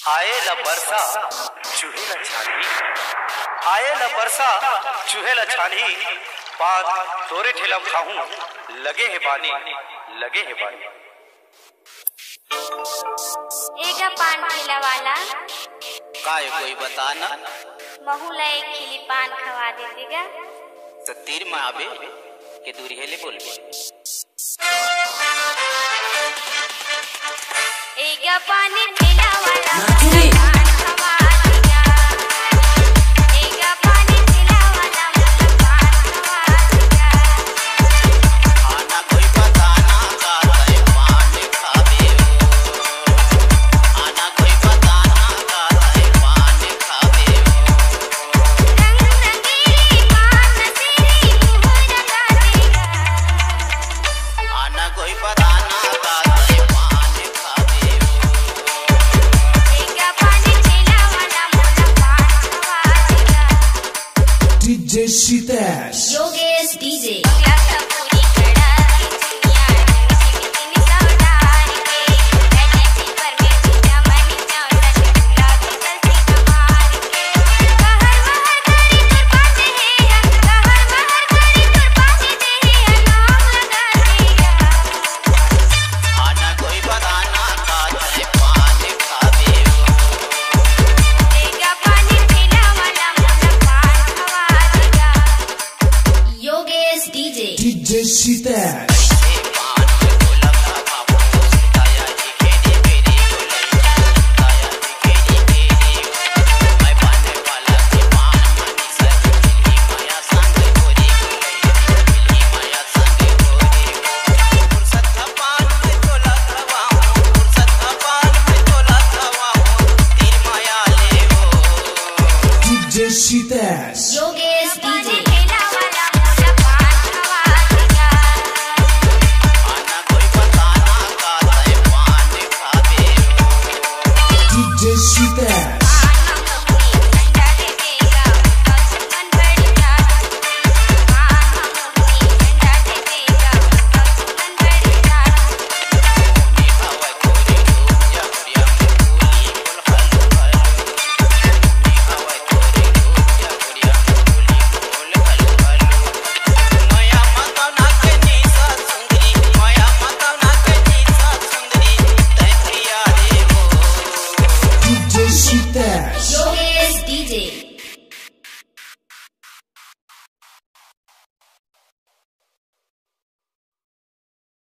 आए ला बरसा चूहे ला छानी, आए ला बरसा चूहे ला छानी, पान तोरे ठेलम खाहूं लगे है बानी, लगे है बानी। एगा पान ठेला वाला काय कोई बताना महूला एक खिली पान खवा देगा। सत्तीर में आबे के दूरी हेले बोलबे। एगा पान ठेला वाला पान खवा देगा। एगा पान ठेला वाला पान खवा देगा। आना कोई बताना काहे पान खाबे हो, आना कोई बताना काहे पान खाबे हो। रंग रंगीली पान तेरी मुँह लगा देगा। आना कोई बताना काहे पान खाबे हो। एगा पान ठेला वाला पान खवा देगा। DJ Shitesh.